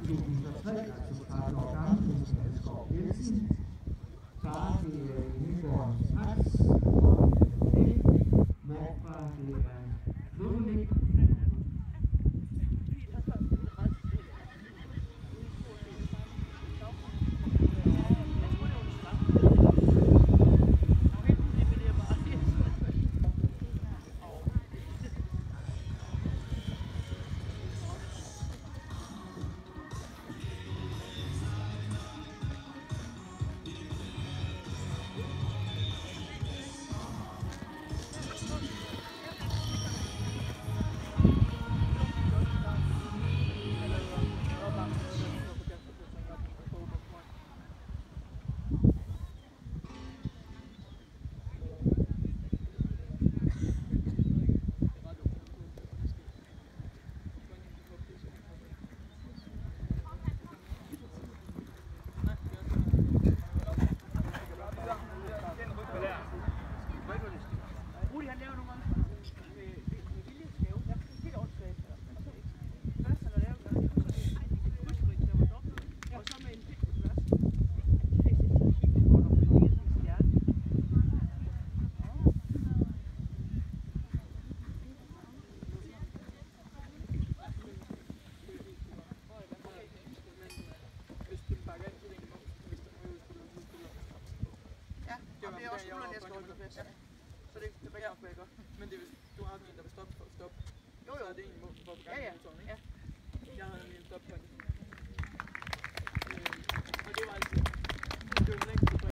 2003, altså 30 år gammel, hos Skov Jensen. Far, det er Nyborg Hans, og morfar, det er Ludvig. Det er også skulderen, jeg skal holde på plads. Så det er begge opvækker. Men det er, hvis du har en, der vil stoppe for at stoppe, så er det en måde for at gøre motoren, ikke? Jeg havde en stop på det. Og det var altid, det var den længste.